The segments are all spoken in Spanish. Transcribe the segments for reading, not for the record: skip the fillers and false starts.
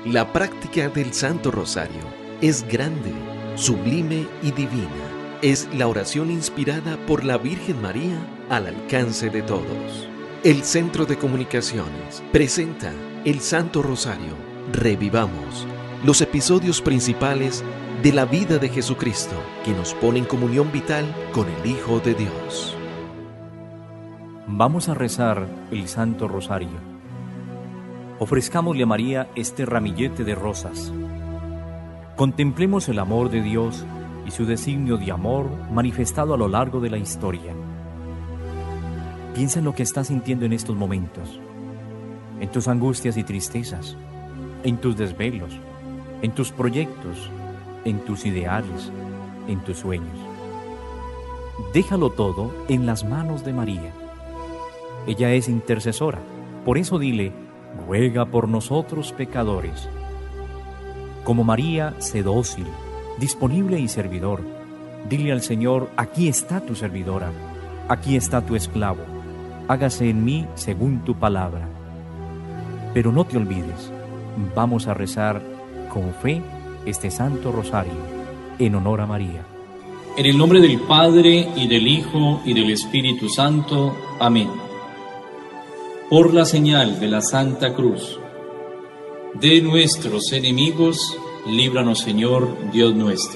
La práctica del Santo Rosario es grande, sublime y divina. Es la oración inspirada por la Virgen María al alcance de todos. El Centro de Comunicaciones presenta el Santo Rosario. Revivamos los episodios principales de la vida de Jesucristo que nos pone en comunión vital con el Hijo de Dios. Vamos a rezar el Santo Rosario. Ofrezcámosle a María este ramillete de rosas. Contemplemos el amor de Dios y su designio de amor manifestado a lo largo de la historia. Piensa en lo que estás sintiendo en estos momentos, en tus angustias y tristezas, en tus desvelos, en tus proyectos, en tus ideales, en tus sueños. Déjalo todo en las manos de María. Ella es intercesora, por eso dile: ruega por nosotros pecadores. Como María, sé dócil, disponible y servidor. Dile al Señor: aquí está tu servidora, aquí está tu esclavo. Hágase en mí según tu palabra. Pero no te olvides, vamos a rezar con fe este Santo Rosario en honor a María. En el nombre del Padre, y del Hijo, y del Espíritu Santo. Amén. Por la señal de la Santa Cruz, de nuestros enemigos, líbranos, Señor, Dios nuestro.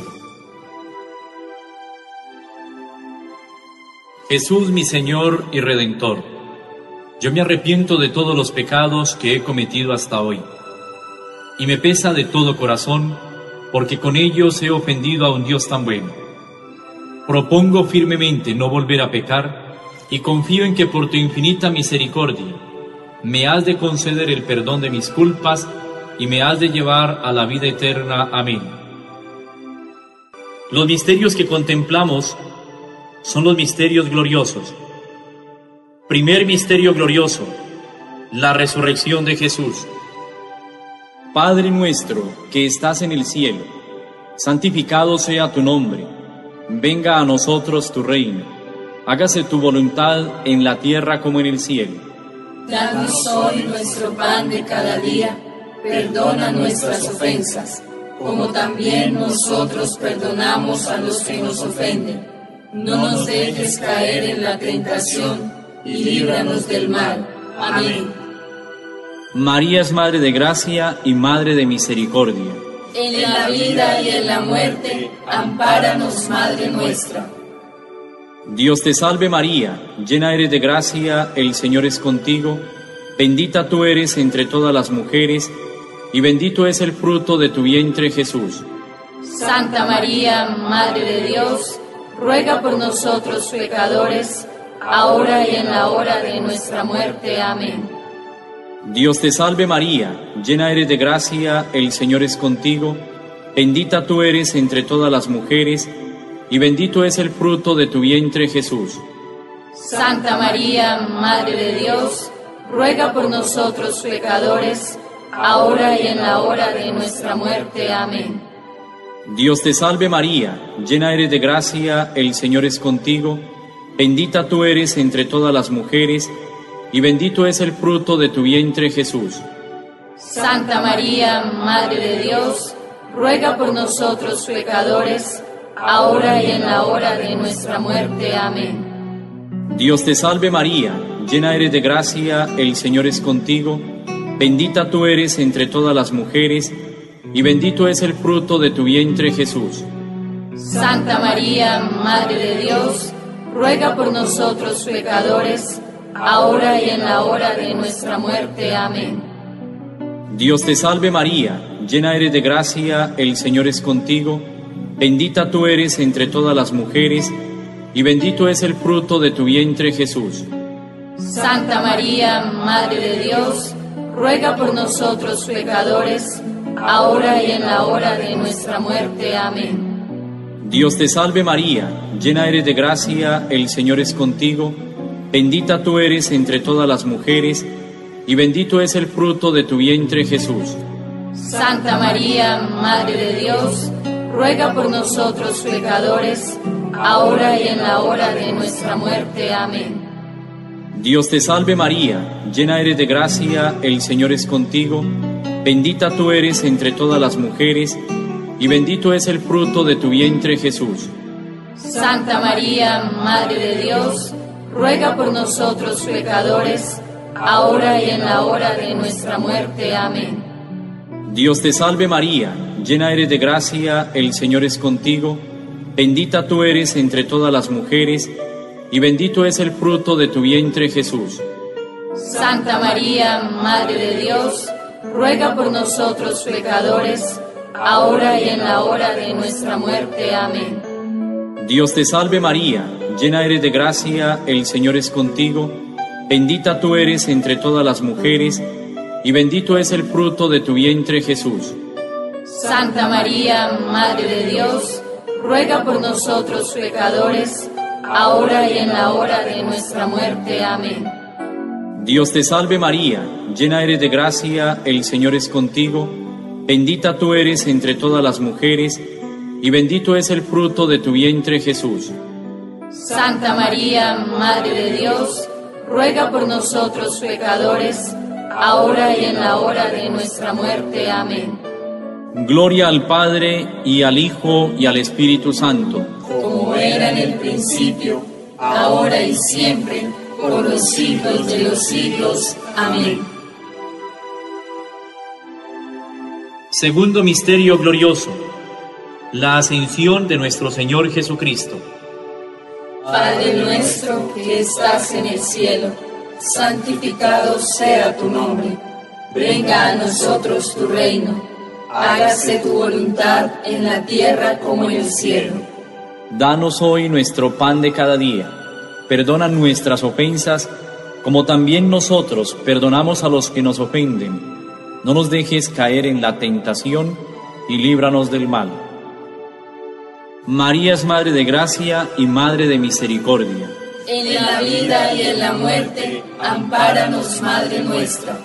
Jesús, mi Señor y Redentor, yo me arrepiento de todos los pecados que he cometido hasta hoy, y me pesa de todo corazón, porque con ellos he ofendido a un Dios tan bueno. Propongo firmemente no volver a pecar, y confío en que por tu infinita misericordia me has de conceder el perdón de mis culpas y me has de llevar a la vida eterna. Amén. Los misterios que contemplamos son los misterios gloriosos. Primer misterio glorioso: la resurrección de Jesús. Padre nuestro que estás en el cielo, santificado sea tu nombre. Venga a nosotros tu reino. Hágase tu voluntad en la tierra como en el cielo. Danos hoy nuestro pan de cada día. Perdona nuestras ofensas, como también nosotros perdonamos a los que nos ofenden. No nos dejes caer en la tentación, y líbranos del mal. Amén. María es Madre de Gracia y Madre de Misericordia. En la vida y en la muerte, ampáranos, Madre nuestra. Dios te salve María, llena eres de gracia, el Señor es contigo. Bendita tú eres entre todas las mujeres, y bendito es el fruto de tu vientre, Jesús. Santa María, Madre de Dios, ruega por nosotros pecadores, ahora y en la hora de nuestra muerte. Amén. Dios te salve María, llena eres de gracia, el Señor es contigo. Bendita tú eres entre todas las mujeres, y bendito es el fruto de tu vientre, Jesús. Santa María, Madre de Dios, ruega por nosotros pecadores, ahora y en la hora de nuestra muerte. Amén. Dios te salve María, llena eres de gracia, el Señor es contigo. Bendita tú eres entre todas las mujeres, y bendito es el fruto de tu vientre, Jesús. Santa María, Madre de Dios, ruega por nosotros pecadores, ahora y en la hora de nuestra muerte. Amén. Dios te salve María, llena eres de gracia, el Señor es contigo. Bendita tú eres entre todas las mujeres, y bendito es el fruto de tu vientre, Jesús. Santa María, Madre de Dios, ruega por nosotros pecadores, ahora y en la hora de nuestra muerte. Amén. Dios te salve María, llena eres de gracia, el Señor es contigo. Bendita tú eres entre todas las mujeres, y bendito es el fruto de tu vientre, Jesús. Santa María, Madre de Dios, ruega por nosotros pecadores, ahora y en la hora de nuestra muerte. Amén. Dios te salve María, llena eres de gracia, el Señor es contigo. Bendita tú eres entre todas las mujeres, y bendito es el fruto de tu vientre, Jesús. Santa María, Madre de Dios, ruega por nosotros pecadores, ahora y en la hora de nuestra muerte. Amén. Dios te salve María, llena eres de gracia, el Señor es contigo. bendita tú eres entre todas las mujeres, y bendito es el fruto de tu vientre, Jesús. Santa María, Madre de Dios, ruega por nosotros pecadores, ahora y en la hora de nuestra muerte. Amén. Dios te salve María, llena eres de gracia, el Señor es contigo, bendita tú eres entre todas las mujeres, y bendito es el fruto de tu vientre, Jesús. Santa María, Madre de Dios, ruega por nosotros pecadores, ahora y en la hora de nuestra muerte. Amén. Dios te salve María, llena eres de gracia, el Señor es contigo, bendita tú eres entre todas las mujeres, y bendito es el fruto de tu vientre, Jesús. Santa María, Madre de Dios, ruega por nosotros pecadores, ahora y en la hora de nuestra muerte. Amén. Dios te salve María, llena eres de gracia, el Señor es contigo, bendita tú eres entre todas las mujeres, y bendito es el fruto de tu vientre, Jesús. Santa María, Madre de Dios, ruega por nosotros pecadores, ahora y en la hora de nuestra muerte. Amén. Gloria al Padre, y al Hijo, y al Espíritu Santo. Como era en el principio, ahora y siempre, por los siglos de los siglos. Amén. Segundo misterio glorioso: la ascensión de nuestro Señor Jesucristo. Padre nuestro que estás en el cielo, santificado sea tu nombre. Venga a nosotros tu reino. Hágase tu voluntad en la tierra como en el cielo. Danos hoy nuestro pan de cada día. Perdona nuestras ofensas, como también nosotros perdonamos a los que nos ofenden. No nos dejes caer en la tentación, y líbranos del mal. María es Madre de Gracia y Madre de Misericordia. En la vida y en la muerte, ampáranos, Madre nuestra.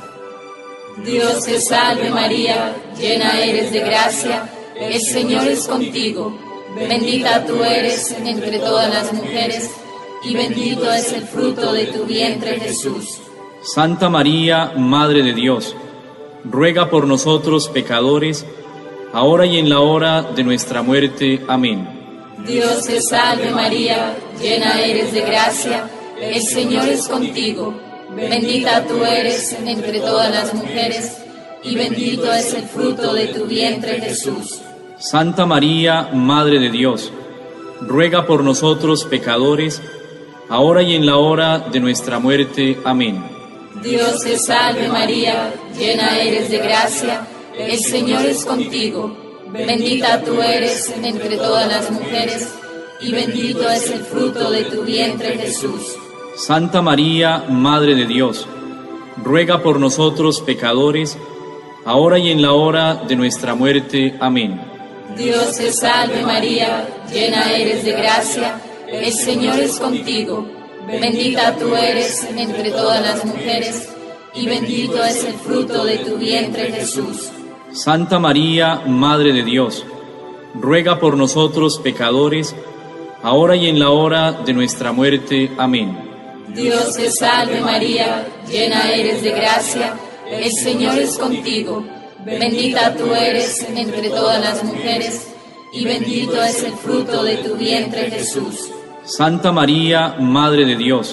Dios te salve María, llena eres de gracia, el Señor es contigo. Bendita tú eres entre todas las mujeres, y bendito es el fruto de tu vientre, Jesús. Santa María, Madre de Dios, ruega por nosotros pecadores, ahora y en la hora de nuestra muerte. Amén. Dios te salve María, llena eres de gracia, el Señor es contigo. Bendita tú eres entre todas las mujeres, y bendito es el fruto de tu vientre, Jesús. Santa María, Madre de Dios, ruega por nosotros pecadores, ahora y en la hora de nuestra muerte. Amén. Dios te salve María, llena eres de gracia, el Señor es contigo. Bendita tú eres entre todas las mujeres, y bendito es el fruto de tu vientre, Jesús. Santa María, Madre de Dios, ruega por nosotros pecadores, ahora y en la hora de nuestra muerte. Amén. Dios te salve María, llena eres de gracia, el Señor es contigo. Bendita tú eres entre todas las mujeres, y bendito es el fruto de tu vientre, Jesús. Santa María, Madre de Dios, ruega por nosotros pecadores, ahora y en la hora de nuestra muerte. Amén. Dios te salve María, llena eres de gracia, el Señor es contigo. Bendita tú eres entre todas las mujeres, y bendito es el fruto de tu vientre, Jesús. Santa María, Madre de Dios,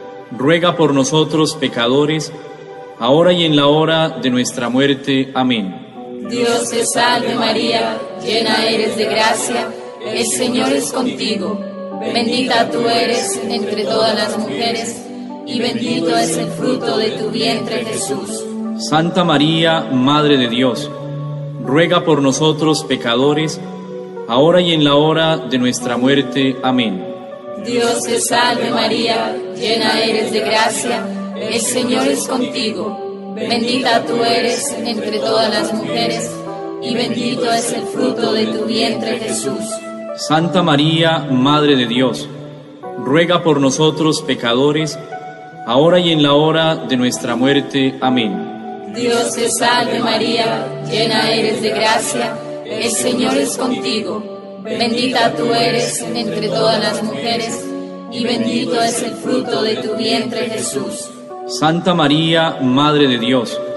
ruega por nosotros pecadores, ahora y en la hora de nuestra muerte. Amén. Dios te salve María, llena eres de gracia, el Señor es contigo. Bendita tú eres entre todas las mujeres, y bendito es el fruto de tu vientre, Jesús. Santa María, Madre de Dios, ruega por nosotros pecadores, ahora y en la hora de nuestra muerte. Amén. Dios te salve María, llena eres de gracia, el Señor es contigo. Bendita tú eres entre todas las mujeres, y bendito es el fruto de tu vientre, Jesús. Santa María, Madre de Dios, ruega por nosotros pecadores, ahora y en la hora de nuestra muerte. Amén. Dios te salve María, llena eres de gracia, el Señor es contigo. Bendita tú eres entre todas las mujeres, y bendito es el fruto de tu vientre, Jesús. Santa María, Madre de Dios,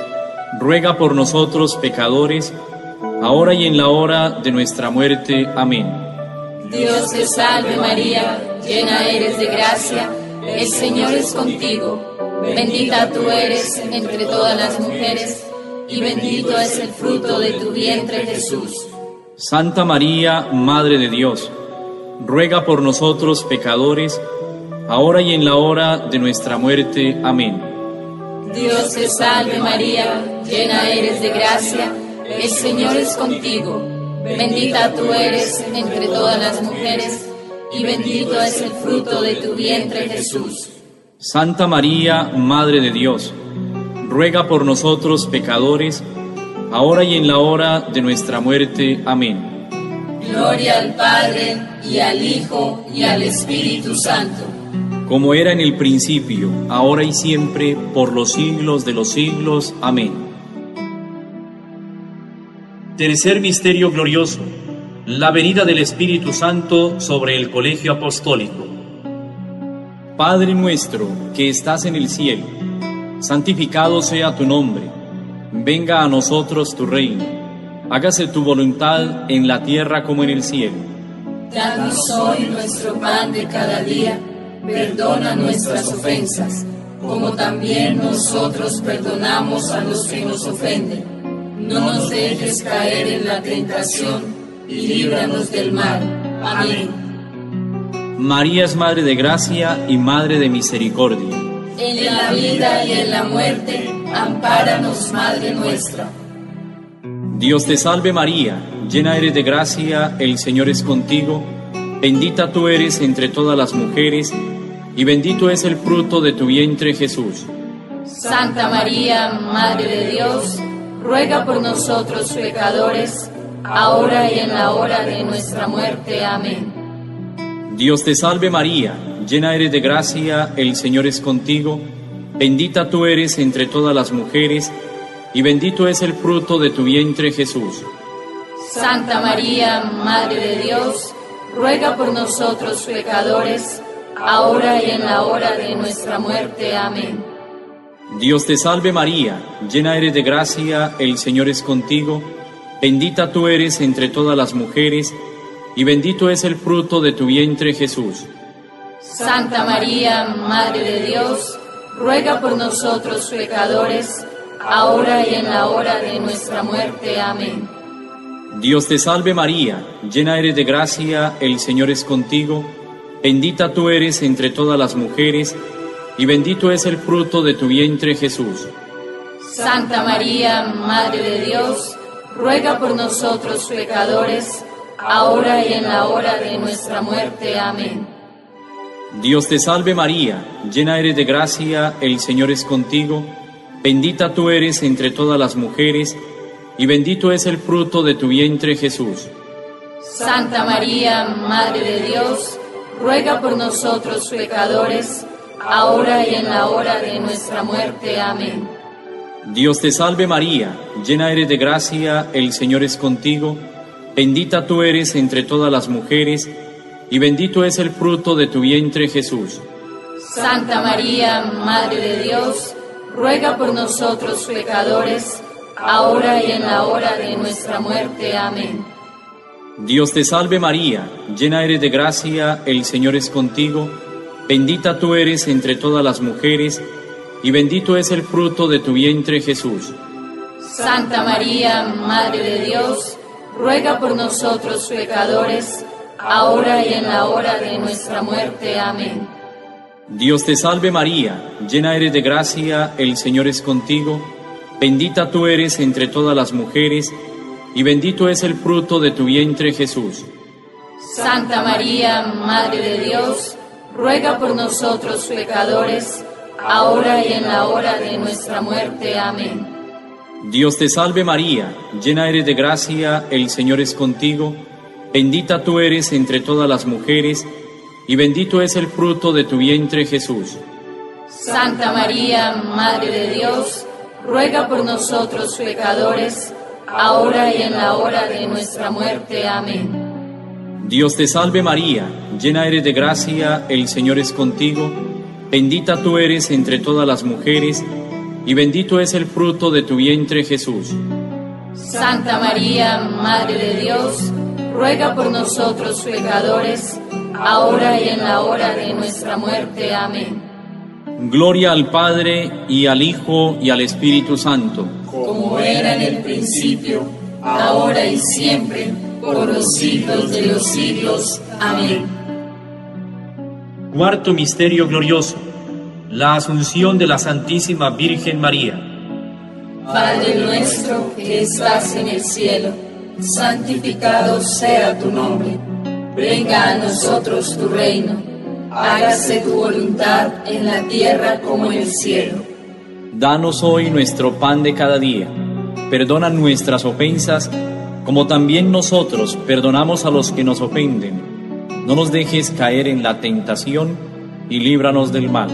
ruega por nosotros pecadores, ahora y en la hora de nuestra muerte. Amén. Dios te salve María, llena eres de gracia, el Señor es contigo. Bendita tú eres entre todas las mujeres, y bendito es el fruto de tu vientre, Jesús. Santa María, Madre de Dios, ruega por nosotros pecadores, ahora y en la hora de nuestra muerte. Amén. Dios te salve María, llena eres de gracia, el Señor es contigo. Bendita tú eres entre todas las mujeres, y bendito es el fruto de tu vientre, Jesús. Santa María, Madre de Dios, ruega por nosotros pecadores, ahora y en la hora de nuestra muerte. Amén. Gloria al Padre, y al Hijo, y al Espíritu Santo. Como era en el principio, ahora y siempre, por los siglos de los siglos. Amén. Tercer misterio glorioso: la venida del Espíritu Santo sobre el colegio apostólico. Padre nuestro que estás en el cielo, santificado sea tu nombre. Venga a nosotros tu reino. Hágase tu voluntad en la tierra como en el cielo. Danos hoy nuestro pan de cada día. Perdona nuestras ofensas, como también nosotros perdonamos a los que nos ofenden. No nos dejes caer en la tentación, y líbranos del mal. Amén. María es Madre de Gracia y Madre de Misericordia. En la vida y en la muerte, ampáranos, Madre nuestra. Dios te salve María, llena eres de gracia, el Señor es contigo. Bendita tú eres entre todas las mujeres, y bendito es el fruto de tu vientre, Jesús. Santa María, Madre de Dios, ruega por nosotros pecadores, ahora y en la hora de nuestra muerte. Amén. Dios te salve María, llena eres de gracia, el Señor es contigo. Bendita tú eres entre todas las mujeres, y bendito es el fruto de tu vientre, Jesús. Santa María, Madre de Dios, ruega por nosotros pecadores, ahora y en la hora de nuestra muerte. Amén. Dios te salve María, llena eres de gracia, el Señor es contigo. Bendita tú eres entre todas las mujeres, y bendito es el fruto de tu vientre, Jesús. Santa María, Madre de Dios, ruega por nosotros pecadores, ahora y en la hora de nuestra muerte. Amén. Dios te salve María, llena eres de gracia, el Señor es contigo. Bendita tú eres entre todas las mujeres, y bendito es el fruto de tu vientre, Jesús. Santa María, Madre de Dios, ruega por nosotros pecadores, ahora y en la hora de nuestra muerte. Amén. Dios te salve María, llena eres de gracia, el Señor es contigo. Bendita tú eres entre todas las mujeres, y bendito es el fruto de tu vientre, Jesús. Santa María, Madre de Dios, ruega por nosotros pecadores, ahora y en la hora de nuestra muerte. Amén. Dios te salve María, llena eres de gracia, el Señor es contigo. Bendita tú eres entre todas las mujeres, y bendito es el fruto de tu vientre, Jesús. Santa María, Madre de Dios, ruega por nosotros pecadores, ahora y en la hora de nuestra muerte. Amén. Dios te salve María, llena eres de gracia, el Señor es contigo. Bendita tú eres entre todas las mujeres, y bendito es el fruto de tu vientre, Jesús. Santa María, Madre de Dios, ruega por nosotros pecadores, ahora y en la hora de nuestra muerte. Amén. Dios te salve María, llena eres de gracia, el Señor es contigo. Bendita tú eres entre todas las mujeres, y bendito es el fruto de tu vientre, Jesús. Santa María, Madre de Dios, ruega por nosotros pecadores, ahora y en la hora de nuestra muerte. Amén. Dios te salve María, llena eres de gracia, el Señor es contigo. Bendita tú eres entre todas las mujeres, y bendito es el fruto de tu vientre, Jesús. Santa María, Madre de Dios, ruega por nosotros pecadores, ahora y en la hora de nuestra muerte. Amén. Dios te salve María, llena eres de gracia, el Señor es contigo. Bendita tú eres entre todas las mujeres, y bendito es el fruto de tu vientre, Jesús. Santa María, Madre de Dios, ruega por nosotros pecadores, ahora y en la hora de nuestra muerte. Amén. Gloria al Padre, y al Hijo, y al Espíritu Santo. Como era en el principio, ahora y siempre, por los siglos de los siglos. Amén. Cuarto misterio glorioso: la Asunción de la Santísima Virgen María. Padre nuestro que estás en el cielo, santificado sea tu nombre. Venga a nosotros tu reino. Hágase tu voluntad en la tierra como en el cielo. Danos hoy nuestro pan de cada día. Perdona nuestras ofensas, como también nosotros perdonamos a los que nos ofenden. No nos dejes caer en la tentación, y líbranos del mal.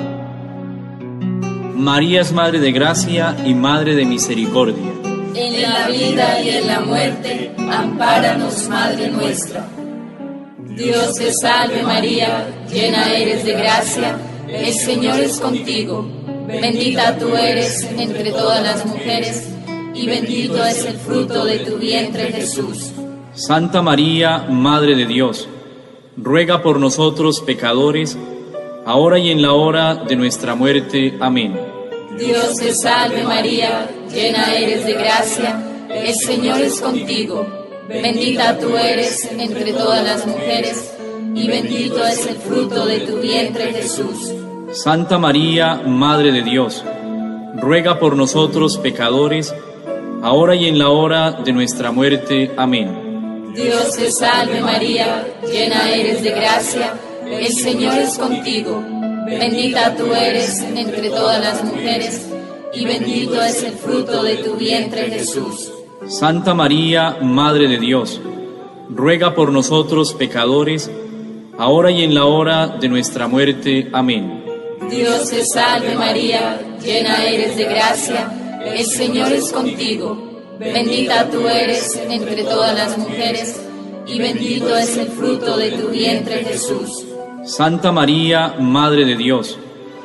María es Madre de Gracia y Madre de Misericordia. En la vida y en la muerte, ampáranos, Madre nuestra. Dios te salve María, llena eres de gracia, el Señor es contigo. Bendita tú eres entre todas las mujeres, y bendito es el fruto de tu vientre, Jesús. Santa María, Madre de Dios, ruega por nosotros pecadores, ahora y en la hora de nuestra muerte. Amén. Dios te salve María, llena eres de gracia, el Señor es contigo. Bendita tú eres entre todas las mujeres, y bendito es el fruto de tu vientre, Jesús. Santa María, Madre de Dios, ruega por nosotros pecadores, ahora y en la hora de nuestra muerte. Amén. Dios te salve María, llena eres de gracia, el Señor es contigo. Bendita tú eres entre todas las mujeres, y bendito es el fruto de tu vientre, Jesús. Santa María, Madre de Dios, ruega por nosotros pecadores, ahora y en la hora de nuestra muerte. Amén. Dios te salve María, llena eres de gracia, el Señor es contigo. Bendita tú eres entre todas las mujeres, y bendito es el fruto de tu vientre, Jesús. Santa María, Madre de Dios,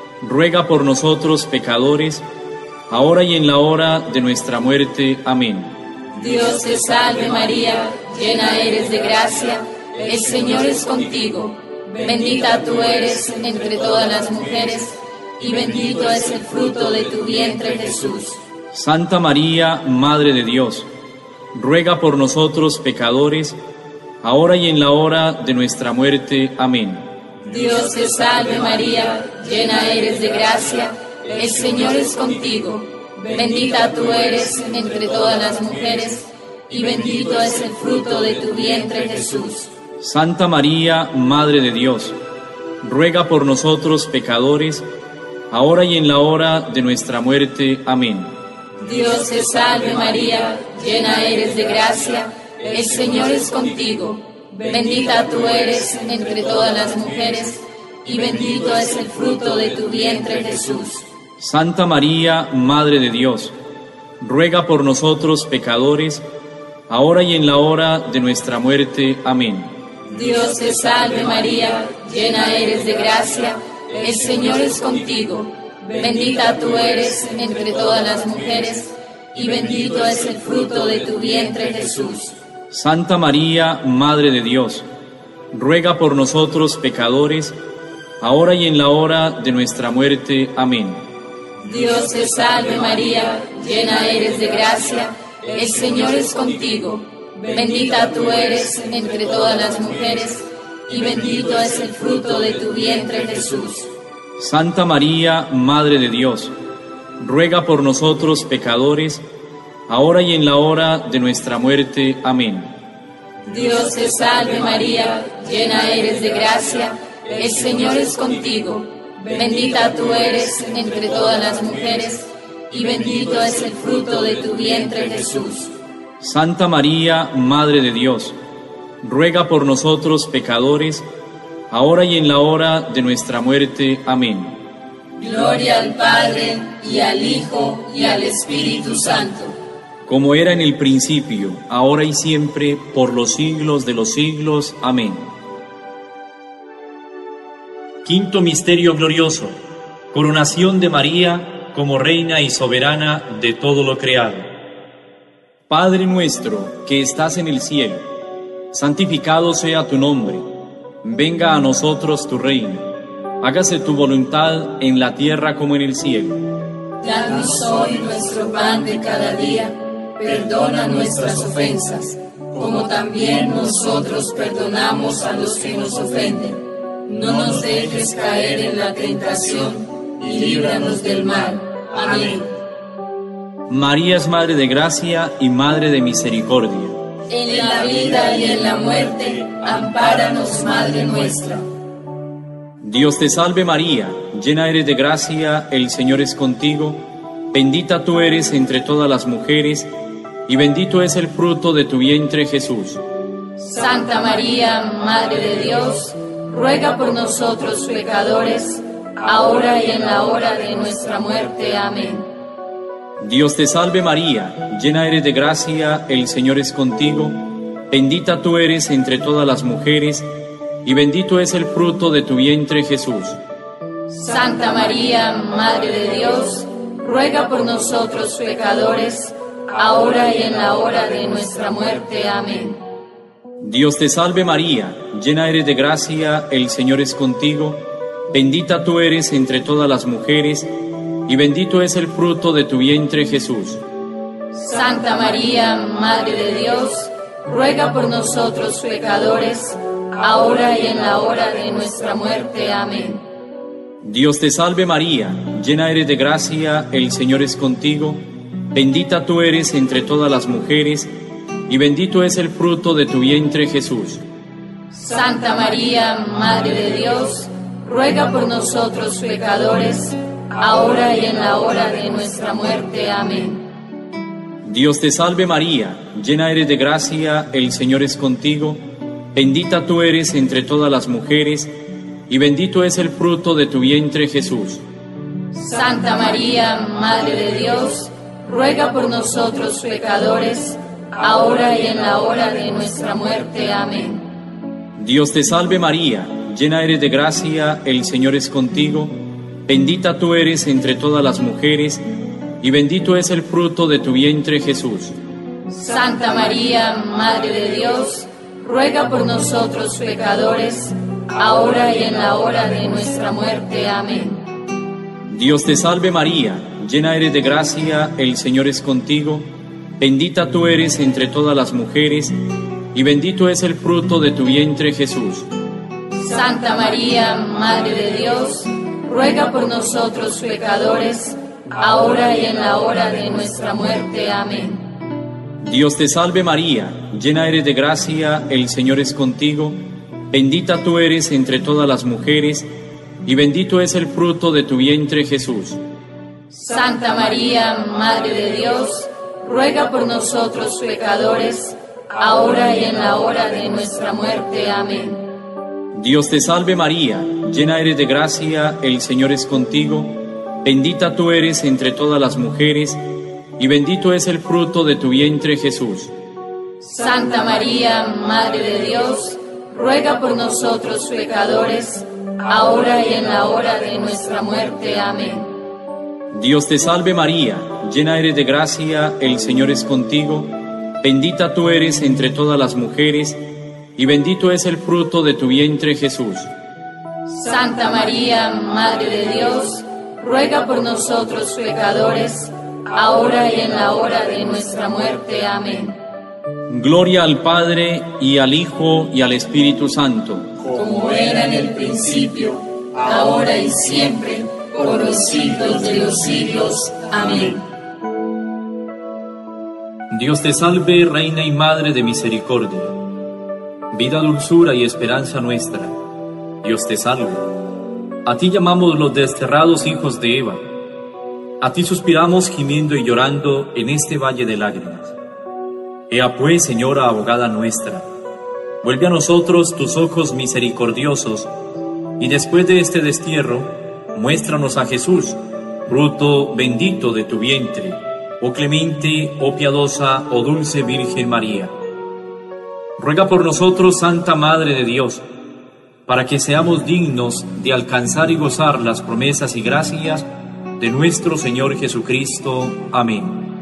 ruega por nosotros pecadores, ahora y en la hora de nuestra muerte. Amén. Dios te salve María, llena eres de gracia, el Señor es contigo. Bendita tú eres entre todas las mujeres, y bendito es el fruto de tu vientre, Jesús. Santa María, Madre de Dios, ruega por nosotros pecadores, ahora y en la hora de nuestra muerte. Amén. Dios te salve María, llena eres de gracia, el Señor es contigo. Bendita tú eres entre todas las mujeres, y bendito es el fruto de tu vientre, Jesús. Santa María, Madre de Dios, ruega por nosotros pecadores, ahora y en la hora de nuestra muerte. Amén. Dios te salve María, llena eres de gracia, el Señor es contigo. Bendita tú eres entre todas las mujeres, y bendito es el fruto de tu vientre, Jesús. Santa María, Madre de Dios, ruega por nosotros pecadores, ahora y en la hora de nuestra muerte. Amén. Dios te salve María, llena eres de gracia, el Señor es contigo. Bendita tú eres entre todas las mujeres, y bendito es el fruto de tu vientre, Jesús. Santa María, Madre de Dios, ruega por nosotros pecadores, ahora y en la hora de nuestra muerte. Amén. Dios te salve María, llena eres de gracia, el Señor es contigo. Bendita tú eres entre todas las mujeres, y bendito es el fruto de tu vientre, Jesús. Santa María, Madre de Dios, ruega por nosotros pecadores, ahora y en la hora de nuestra muerte. Amén. Dios te salve María, llena eres de gracia, el Señor es contigo. Bendita tú eres entre todas las mujeres, y bendito es el fruto de tu vientre, Jesús. Santa María, Madre de Dios, ruega por nosotros pecadores, ahora y en la hora de nuestra muerte. Amén. Gloria al Padre, y al Hijo, y al Espíritu Santo. Como era en el principio, ahora y siempre, por los siglos de los siglos. Amén. Quinto misterio glorioso: coronación de María como reina y soberana de todo lo creado. Padre nuestro que estás en el cielo, santificado sea tu nombre. Venga a nosotros tu reino. Hágase tu voluntad en la tierra como en el cielo. Danos hoy nuestro pan de cada día. Perdona nuestras ofensas, como también nosotros perdonamos a los que nos ofenden. No nos dejes caer en la tentación y líbranos del mal. Amén. María es Madre de Gracia y Madre de Misericordia. En la vida y en la muerte, ampáranos, Madre nuestra. Dios te salve María, llena eres de gracia, el Señor es contigo. Bendita tú eres entre todas las mujeres, y bendito es el fruto de tu vientre, Jesús. Santa María, Madre de Dios, ruega por nosotros pecadores, ahora y en la hora de nuestra muerte. Amén. Dios te salve María, llena eres de gracia, el Señor es contigo. Bendita tú eres entre todas las mujeres, y bendito es el fruto de tu vientre, Jesús. Santa María, Madre de Dios, ruega por nosotros pecadores, ahora y en la hora de nuestra muerte. Amén. Dios te salve María, llena eres de gracia, el Señor es contigo. Bendita tú eres entre todas las mujeres, y bendito es el fruto de tu vientre, Jesús. Santa María, Madre de Dios, ruega por nosotros pecadores, ahora y en la hora de nuestra muerte. Amén. Dios te salve María, llena eres de gracia, el Señor es contigo. Bendita tú eres entre todas las mujeres, y bendito es el fruto de tu vientre, Jesús. Santa María, Madre de Dios, ruega por nosotros pecadores, ahora y en la hora de nuestra muerte. Amén. Dios te salve María, llena eres de gracia, el Señor es contigo. Bendita tú eres entre todas las mujeres, y bendito es el fruto de tu vientre, Jesús. Santa María, Madre de Dios, ruega por nosotros pecadores, ahora y en la hora de nuestra muerte. Amén. Dios te salve María, llena eres de gracia, el Señor es contigo. Bendita tú eres entre todas las mujeres, y bendito es el fruto de tu vientre, Jesús. Santa María, Madre de Dios, ruega por nosotros pecadores, ahora y en la hora de nuestra muerte. Amén. Dios te salve María, llena eres de gracia, el Señor es contigo. Bendita tú eres entre todas las mujeres, y bendito es el fruto de tu vientre, Jesús. Santa María, Madre de Dios, ruega por nosotros pecadores, ahora y en la hora de nuestra muerte. Amén. Dios te salve María, llena eres de gracia, el Señor es contigo. Bendita tú eres entre todas las mujeres, y bendito es el fruto de tu vientre, Jesús. Santa María, Madre de Dios, ruega por nosotros pecadores, ahora y en la hora de nuestra muerte. Amén. Dios te salve María, llena eres de gracia, el Señor es contigo. Bendita tú eres entre todas las mujeres, y bendito es el fruto de tu vientre, Jesús. Santa María, Madre de Dios, ruega por nosotros pecadores, ahora y en la hora de nuestra muerte. Amén. Dios te salve María, llena eres de gracia, el Señor es contigo. Bendita tú eres entre todas las mujeres, y bendito es el fruto de tu vientre, Jesús. Santa María, Madre de Dios, ruega por nosotros pecadores, ahora y en la hora de nuestra muerte. Amén. Gloria al Padre, y al Hijo, y al Espíritu Santo. Como era en el principio, ahora y siempre, por los siglos de los siglos. Amén. Dios te salve, Reina y Madre de Misericordia, vida, dulzura y esperanza nuestra. Dios te salve. A ti llamamos los desterrados hijos de Eva. A ti suspiramos gimiendo y llorando en este valle de lágrimas. Ea pues, Señora abogada nuestra, vuelve a nosotros tus ojos misericordiosos, y después de este destierro, muéstranos a Jesús, fruto bendito de tu vientre, oh clemente, oh piadosa, oh dulce Virgen María. Ruega por nosotros, Santa Madre de Dios, para que seamos dignos de alcanzar y gozar las promesas y gracias de nuestro Señor Jesucristo. Amén.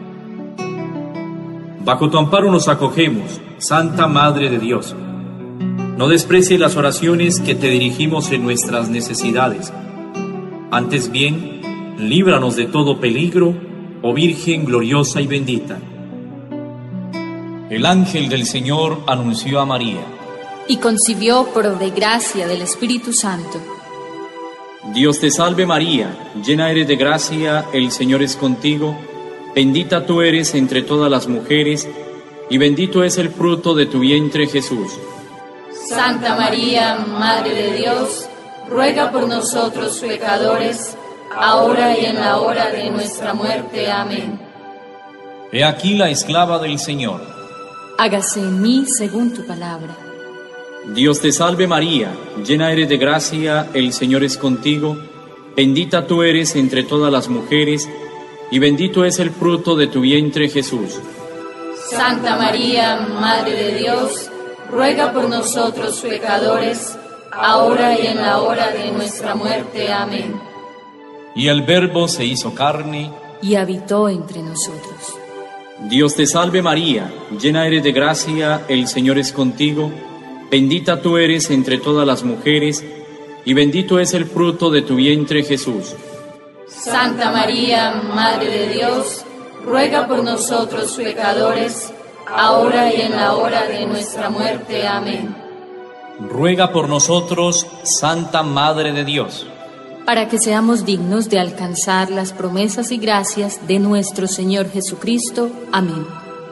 Bajo tu amparo nos acogemos, Santa Madre de Dios. No desprecies las oraciones que te dirigimos en nuestras necesidades. Antes bien, líbranos de todo peligro, oh Virgen gloriosa y bendita. El ángel del Señor anunció a María. Y concibió por obra de gracia del Espíritu Santo. Dios te salve María, llena eres de gracia, el Señor es contigo. Bendita tú eres entre todas las mujeres, y bendito es el fruto de tu vientre Jesús. Santa María, Madre de Dios, ruega por nosotros pecadores, ahora y en la hora de nuestra muerte. Amén. He aquí la esclava del Señor. Hágase en mí según tu palabra. Dios te salve María, llena eres de gracia, el Señor es contigo. Bendita tú eres entre todas las mujeres, y bendito es el fruto de tu vientre Jesús. Santa María, Madre de Dios, ruega por nosotros pecadores, ahora y en la hora de nuestra muerte. Amén. Y el Verbo se hizo carne y habitó entre nosotros. Dios te salve María, llena eres de gracia, el Señor es contigo. Bendita tú eres entre todas las mujeres, y bendito es el fruto de tu vientre Jesús. Santa María, Madre de Dios, ruega por nosotros pecadores, ahora y en la hora de nuestra muerte. Amén. Ruega por nosotros, Santa Madre de Dios, para que seamos dignos de alcanzar las promesas y gracias de nuestro Señor Jesucristo. Amén.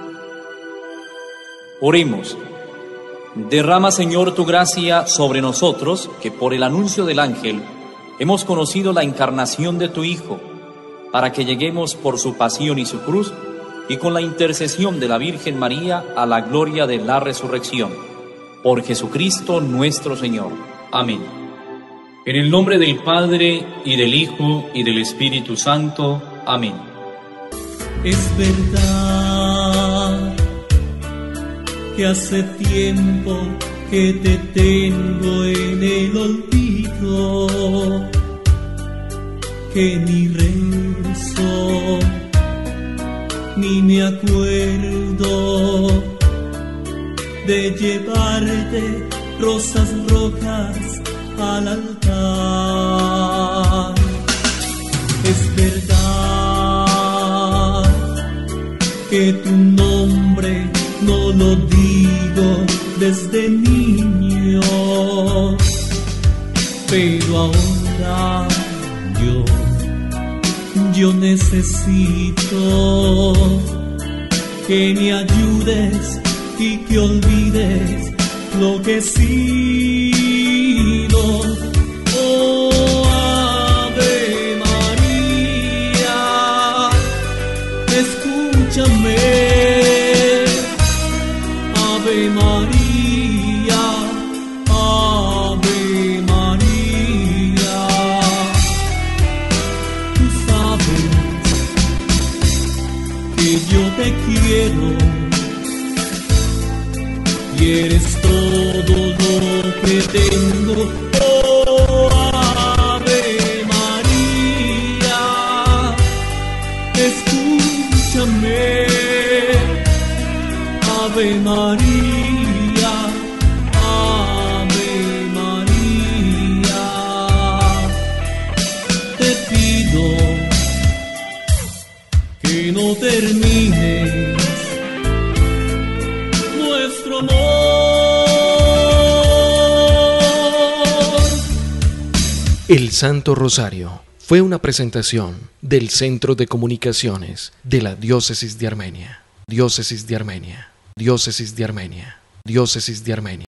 Oremos. Derrama, Señor, tu gracia sobre nosotros, que por el anuncio del ángel hemos conocido la encarnación de tu Hijo, para que lleguemos por su pasión y su cruz, y con la intercesión de la Virgen María a la gloria de la resurrección. Por Jesucristo nuestro Señor. Amén. En el nombre del Padre, y del Hijo, y del Espíritu Santo. Amén. Es verdad que hace tiempo que te tengo en el olvido, que ni rezo, ni me acuerdo de llevarte rosas rojas al altar. Es verdad que tu nombre no lo digo desde niño, pero ahora yo necesito que me ayudes y que olvides lo que he sido. Oh, Ave María, escúchame. Ave María, Ave María, tú sabes que yo te quiero y eres todo lo que tengo. Oh, Ave María, escúchame. Ave María, Ave María, te pido que no termines nuestro amor. El Santo Rosario fue una presentación del Centro de Comunicaciones de la Diócesis de Armenia. Diócesis de Armenia. Diócesis de Armenia. Diócesis de Armenia.